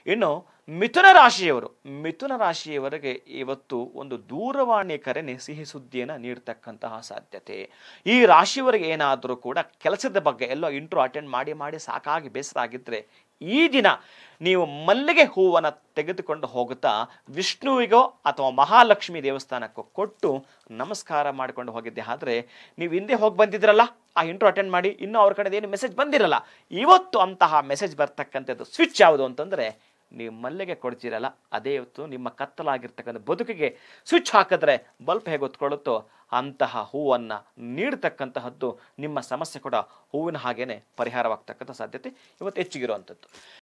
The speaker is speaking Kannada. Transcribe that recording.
ಇನ್ನು ಮಿಥುನ ರಾಶಿಯವರಿಗೆ ಇವತ್ತು ಒಂದು ದೂರವಾಣಿ ಕರೆ ಸಿಹಿ ಸುದ್ದಿಯನ್ನು ನೀಡ್ತಕ್ಕಂತಹ ಸಾಧ್ಯತೆ. ಈ ರಾಶಿಯವರಿಗೆ ಏನಾದರೂ ಕೂಡ ಕೆಲಸದ ಬಗ್ಗೆ ಎಲ್ಲೋ ಇಂಟ್ರೋ ಅಟೆಂಡ್ ಮಾಡಿ ಮಾಡಿ ಸಾಕಾಗಿ ಬೇಸರ ಆಗಿದ್ರೆ ಈ ದಿನ ನೀವು ಮಲ್ಲಿಗೆ ಹೂವನ್ನು ತೆಗೆದುಕೊಂಡು ಹೋಗುತ್ತಾ ವಿಷ್ಣುವಿಗೋ ಅಥವಾ ಮಹಾಲಕ್ಷ್ಮಿ ದೇವಸ್ಥಾನಕ್ಕೋ ಕೊಟ್ಟು ನಮಸ್ಕಾರ ಮಾಡಿಕೊಂಡು ಹೋಗಿದ್ದೆ ಆದರೆ ನೀವು ಹಿಂದೆ ಹೋಗಿ ಬಂದಿದ್ರಲ್ಲ ಆ ಇಂಟ್ರೋ ಅಟೆಂಡ್ ಮಾಡಿ ಇನ್ನೂ ಅವ್ರ ಕಡೆ ಏನು ಮೆಸೇಜ್ ಬಂದಿರಲ್ಲ, ಇವತ್ತು ಅಂತಹ ಮೆಸೇಜ್ ಬರ್ತಕ್ಕಂಥದ್ದು ಸ್ವಿಚ್ ಯಾವುದು ಅಂತಂದರೆ ನೀವು ಮಲ್ಲಿಗೆ ಕೊಡ್ತೀರಲ್ಲ ಅದೇ ಇವತ್ತು ನಿಮ್ಮ ಕತ್ತಲಾಗಿರ್ತಕ್ಕಂಥ ಬದುಕಿಗೆ ಸ್ವಿಚ್ ಹಾಕಿದ್ರೆ ಬಲ್ಬ್ ಹೇಗೆ ಹೊತ್ಕೊಳ್ಳುತ್ತೋ ಅಂತಹ ಹೂವನ್ನು ನೀಡ್ತಕ್ಕಂತಹದ್ದು ನಿಮ್ಮ ಸಮಸ್ಯೆ ಕೂಡ ಹೂವಿನ ಹಾಗೇನೆ ಪರಿಹಾರವಾಗ್ತಕ್ಕಂಥ ಸಾಧ್ಯತೆ ಇವತ್ತು ಹೆಚ್ಚಿಗಿರುವಂಥದ್ದು.